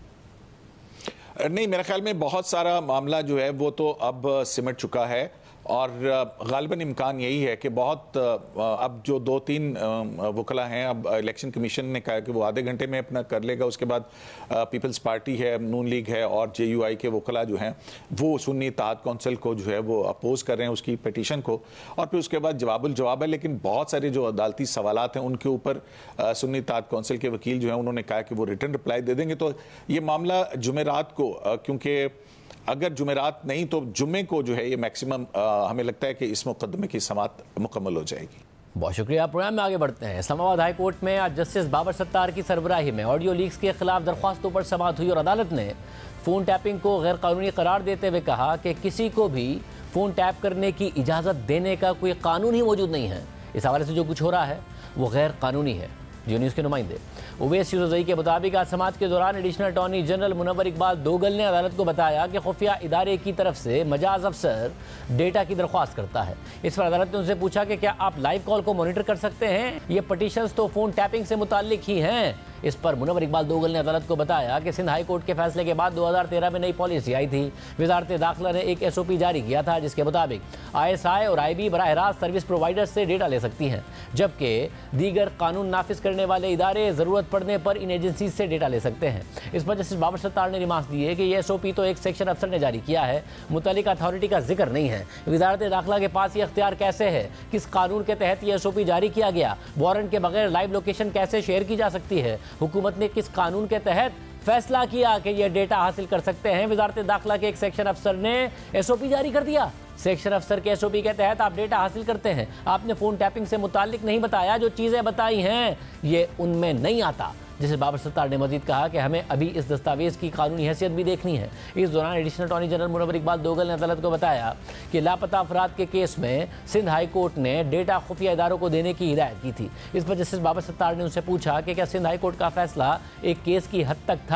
नहीं, मेरे ख्याल में बहुत सारा मामला जो है वो तो अब सिमट चुका है और गालिबन इम्कान यही है कि बहुत अब जो दो तीन वकला हैं, अब इलेक्शन कमीशन ने कहा कि वो आधे घंटे में अपना कर लेगा। उसके बाद पीपल्स पार्टी है, नून लीग है और जे यू आई के वकला जो हैं वो सुन्नी इत्तेहाद काउंसिल को जो है वो अपोज कर रहे हैं उसकी पिटीशन को, और फिर उसके बाद जवाबुल जवाब है। लेकिन बहुत सारे जो अदालती सवालात हैं उनके ऊपर सुन्नी इत्तेहाद काउंसिल के वकील जो हैं उन्होंने कहा कि वो रिटर्न रिप्लाई दे देंगे। तो ये मामला जुमेरात को, क्योंकि अगर जुमेरात नहीं तो जुम्मे को जो है ये मैक्सिमम हमें लगता है कि इस मुकदमे की समाअत मुकम्मल हो जाएगी। बहुत शुक्रिया। प्रोग्राम में आगे बढ़ते हैं। इस्लामाबाद हाई कोर्ट में आज जस्टिस बाबर सत्तार की सरबराही में ऑडियो लीक्स के खिलाफ दरख्वास्तों पर समाअत हुई और अदालत ने फ़ोन टैपिंग को गैर कानूनी करार देते हुए कहा कि किसी को भी फ़ोन टैप करने की इजाज़त देने का कोई कानून ही मौजूद नहीं है। इस हवाले से जो कुछ हो रहा है वो गैर कानूनी है। जियो न्यूज़ के नुमाइंदे उवैस यूसुफ़ज़ई के मुताबिक आज समाअत के दौरान additional attorney general Munawar Iqbal Duggal ने अदालत को बताया कि खुफिया इदारे की तरफ से मजाज अफसर डेटा की दरख्वास्त करता है। इस पर अदालत ने उनसे पूछा कि क्या आप लाइव कॉल को मॉनिटर कर सकते हैं, ये पटिशंस तो फ़ोन टैपिंग से मुताल्लिक ही हैं। इस पर मुनव्वर इकबाल दोगल ने अदालत को बताया कि सिंध हाई कोर्ट के फैसले के बाद दो हज़ार तेरह में नई पॉलिसी आई थी। वजारत दाखिला ने एक एस ओ पी जारी किया था जिसके मुताबिक आई एस आई और आई बी बराह रास्त सर्विस प्रोवाइडर से डेटा ले सकती हैं, जबकि दीगर कानून नाफिज करने वाले इदारे ज़रूरत पड़ने पर इन एजेंसीज से डेटा ले सकते हैं। इस पर जस्टिस बाबर सत्तार ने रिमार्क्स दिए कि यह एस ओ पी तो एक सेक्शन अफसर ने जारी किया है, मुतल्लिका अथॉरिटी का जिक्र नहीं है। वजारत दाखिला के पास ये अख्तियार कैसे है, किस कानून के तहत यह एस ओ पी जारी किया गया, वारंट के बगैर लाइव लोकेशन कैसे शेयर की जा सकती है, हुकूमत ने किस कानून के तहत फैसला किया कि यह डेटा हासिल कर सकते हैं। वजारत दाखिला के एक सेक्शन अफसर ने एस ओ पी जारी कर दिया। सेक्शन अफसर के एस ओ पी के तहत आप डेटा हासिल करते हैं। आपने फ़ोन टैपिंग से मुताल्लिक नहीं बताया, जो चीज़ें बताई हैं ये उनमें नहीं आता। जिसे बाबर सत्तार ने मजीद कहा कि हमें अभी इस दस्तावेज़ की कानूनी हैसियत भी देखनी है। इस दौरान additional attorney general Munawar Iqbal Duggal ने अदालत को बताया कि लापता अफराद के केस में सिंध हाई कोर्ट ने डेटा खुफिया इदारों को देने की हिदायत की थी। इस पर जस्टिस बाबर सत्तार ने उनसे पूछा कि क्या सिंध हाई कोर्ट का फैसला एक केस की हद तक था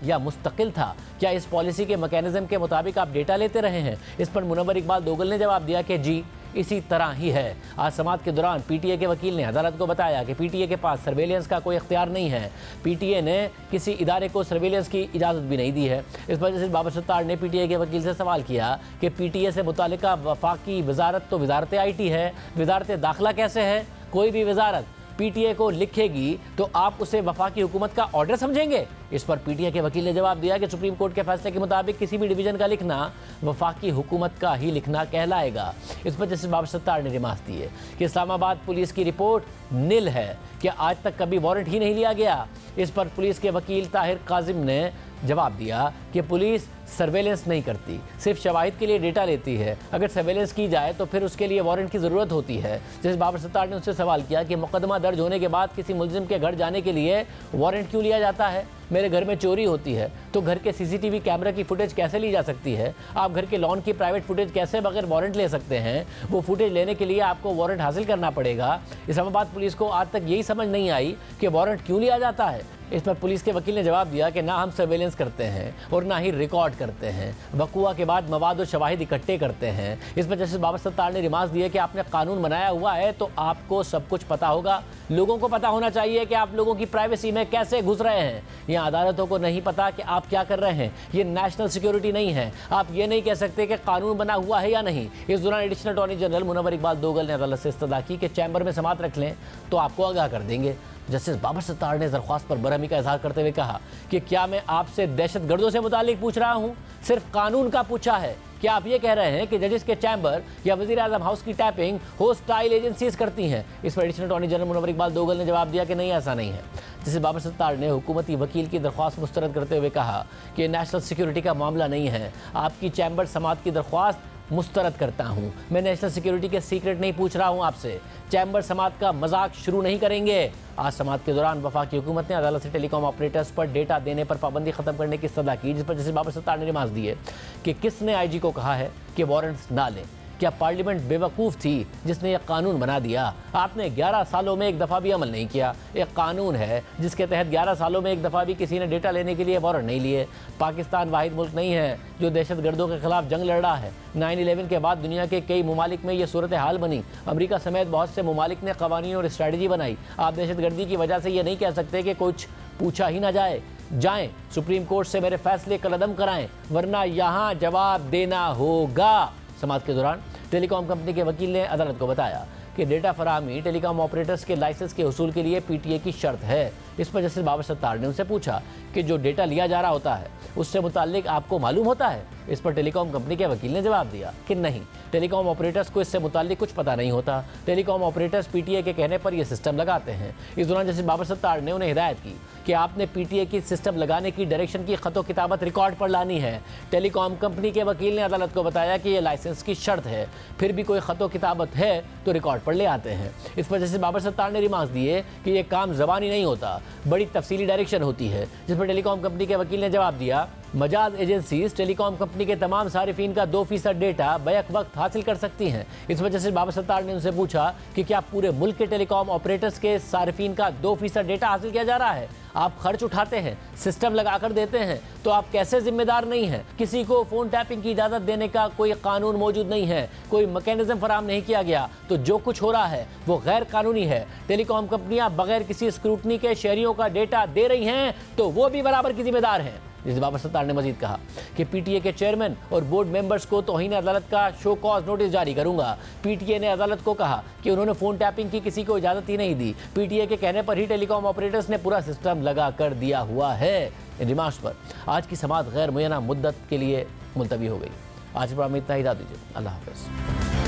या मुस्तकिल था? क्या इस पॉलिसी के मैकेनिज्म के मुताबिक आप डेटा लेते रहे हैं? इस पर मुनव्वर इकबाल दोगल ने जवाब दिया कि जी इसी तरह ही है। आज समाअत के दौरान पीटीए के वकील ने अदालत को बताया कि पीटीए के पास सर्वेलेंस का कोई इख्तियार नहीं है। पीटीए ने किसी इदारे को सर्वेलेंस की इजाज़त भी नहीं दी है। इस वजह से बाबर सत्तार ने पीटीए के वकील से सवाल किया कि पीटीए से मुतालिका वफाकी वजारत तो वजारत आई टी है, वजारत दाखिला कैसे है? कोई भी वजारत पीटीए को लिखेगी तो आप उसे वफाकी हुकूमत का ऑर्डर समझेंगे? इस पर पीटीए के वकील ने जवाब दिया कि सुप्रीम कोर्ट के फैसले के मुताबिक किसी भी डिवीजन का लिखना वफाकी हुकूमत का ही लिखना कहलाएगा। इस पर जस्टिस बाबर सत्तार ने रिमार्क दिए कि इस्लामाबाद पुलिस की रिपोर्ट नील है कि आज तक कभी वारंट ही नहीं लिया गया। इस पर पुलिस के वकील ताहिर काजिम ने जवाब दिया कि पुलिस सर्वेलेंस नहीं करती, सिर्फ शवाहिद के लिए डेटा लेती है। अगर सर्वेलेंस की जाए तो फिर उसके लिए वारंट की ज़रूरत होती है। जस्टिस बाबर सत्तार ने उससे सवाल किया कि मुकदमा दर्ज होने के बाद किसी मुलजिम के घर जाने के लिए वारंट क्यों लिया जाता है? मेरे घर में चोरी होती है तो घर के सीसीटीवी कैमरा की फुटेज कैसे ली जा सकती है? आप घर के लॉन की प्राइवेट फुटेज कैसे बगैर वारंट ले सकते हैं? वो फुटेज लेने के लिए आपको वारंट हासिल करना पड़ेगा। इस्लामाबाद पुलिस को आज तक यही समझ नहीं आई कि वारंट क्यों लिया जाता है। इस पर पुलिस के वकील ने जवाब दिया कि ना हम सर्वेलेंस करते हैं और ना ही रिकॉर्ड करते हैं, वक़ुआ के बाद मवाद और शवाहिद इकट्ठे करते हैं। इस पर जस्टिस बाबर सत्तार ने रिमार्क दिए कि आपने कानून बनाया हुआ है तो आपको सब कुछ पता होगा। लोगों को पता होना चाहिए कि आप लोगों की प्राइवेसी में कैसे घुस रहे हैं। यहाँ अदालतों को नहीं पता कि आप क्या कर रहे हैं। ये नेशनल सिक्योरिटी नहीं है। आप ये नहीं कह सकते कि कानून बना हुआ है या नहीं। इस दौरान additional attorney general Munawar Iqbal Duggal ने अदालत से इस्तदा की कि चैम्बर में समाअत रख लें तो आपको आगाह कर देंगे। जस्टिस बाबर सत्तार ने दरख्वास्त पर बरहमी का इजहार करते हुए कहा कि क्या मैं आपसे दहशत गर्दों से मुतालिक पूछ रहा हूँ? सिर्फ कानून का पूछा है। क्या आप ये कह रहे हैं कि जजेस के चैम्बर या वज़ीर आज़म हाउस की टैपिंग होस्टाइल एजेंसीज करती हैं? इस पर additional attorney general Munawar Iqbal Duggal ने जवाब दिया कि नहीं, ऐसा नहीं है। जस्टिस बाबर सत्तार ने हुकूमती वकील की दरख्वास्त मुस्तरद करते हुए कहा कि नेशनल सिक्योरिटी का मामला नहीं है। आपकी चैम्बर समाअत की दरख्वास्त मुस्तरद करता हूँ। मैं नेशनल सिक्योरिटी के सीक्रेट नहीं पूछ रहा हूँ आपसे। चैम्बर समाअत का मजाक शुरू नहीं करेंगे। आज समाअत के दौरान वफाकी हुकूमत ने अदालत से टेलीकॉम ऑपरेटर्स पर डेटा देने पर पाबंदी खत्म करने की इस्तदा की, जिस पर जस्टिस बाबर सत्तार ने रिमार्क दिए कि किसने आईजी को कहा है कि वारंट्स ना लें? क्या पार्लियामेंट बेवकूफ़ थी जिसने यह कानून बना दिया? आपने ग्यारह सालों में एक दफ़ा भी अमल नहीं किया। एक कानून है जिसके तहत ग्यारह सालों में एक दफ़ा भी किसी ने डेटा लेने के लिए वारंट नहीं लिए। पाकिस्तान वाहिद मुल्क नहीं है जो दहशत गर्दों के खिलाफ जंग लड़ रहा है। नाइन इलेवन के बाद दुनिया के कई ममालिक में यह सूरत हाल बनी। अमरीका समेत बहुत से ममालिक ने कवानीन और स्ट्रैटेजी बनाई। आप दहशत गर्दी की वजह से ये नहीं कह सकते कि कुछ पूछा ही ना जाए। जाएं सुप्रीम कोर्ट से मेरे फैसले कलअदम कराएं, वरना यहाँ जवाब देना होगा। समाअत के दौरान टेलीकॉम कंपनी के वकील ने अदालत को बताया कि डेटा फराहमी टेलीकॉम ऑपरेटर्स के लाइसेंस के हुसूल के लिए पीटीए की शर्त है। इस पर जस्टिस बाबर सत्तार ने उनसे पूछा कि जो डेटा लिया जा रहा होता है उससे मुताल्लिक आपको मालूम होता है? इस पर टेलीकॉम कंपनी के वकील ने जवाब दिया कि नहीं, टेलीकॉम ऑपरेटर्स को इससे मुताल्लिक कुछ पता नहीं होता। टेलीकॉम ऑपरेटर्स पीटीए के कहने पर यह सिस्टम लगाते हैं। इस दौरान जस्टिस बाबर सत्तार ने उन्हें हिदायत की कि आपने पीटीए की सिस्टम लगाने की डायरेक्शन की खतो किताबत रिकॉर्ड पर लानी है। टेलीकॉम कंपनी के वकील ने अदालत को बताया कि यह लाइसेंस की शर्त है, फिर भी कोई खतो किताबत है तो रिकॉर्ड पर ले आते हैं। इस पर जस्टिस बाबर सत्तार ने रिमार्क दिए कि यह काम ज़बानी नहीं होता, बड़ी तफसीली डायरेक्शन होती है। जिस पर टेलीकॉम कंपनी के वकील ने जवाब दिया मजाज एजेंसीज टेलीकॉम कंपनी के तमाम सारिफीन का दो फीसद डेटा बैक वक्त हासिल कर सकती हैं। इस वजह से बाबर सत्तार ने उनसे पूछा कि क्या पूरे मुल्क के टेलीकॉम ऑपरेटर्स के सारिफीन का दो फीसद डेटा हासिल किया जा रहा है? आप खर्च उठाते हैं, सिस्टम लगा कर देते हैं, तो आप कैसे जिम्मेदार नहीं हैं? किसी को फ़ोन टैपिंग की इजाज़त देने का कोई कानून मौजूद नहीं है, कोई मैकेनिज्म फराहम नहीं किया गया, तो जो कुछ हो रहा है वो गैर कानूनी है। टेलीकॉम कंपनियां बगैर किसी स्क्रूटनी के शहरियों का डेटा दे रही हैं तो वो भी बराबर की जिम्मेदार हैं। जिस बाबर सत्तार ने मजीद कहा कि पीटीए के चेयरमैन और बोर्ड मेंबर्स को तौहीन अदालत का शो कॉज नोटिस जारी करूंगा। पीटीए ने अदालत को कहा कि उन्होंने फ़ोन टैपिंग की किसी को इजाज़त ही नहीं दी। पीटीए के कहने पर ही टेलीकॉम ऑपरेटर्स ने पूरा सिस्टम लगा कर दिया हुआ है। इन रिमार्क्स पर आज की समाअत गैर मुय्यना मुद्दत के लिए मुलतवी हो गई। आज पर इतना ही दीजिए। अल्लाह हाफ़िज़।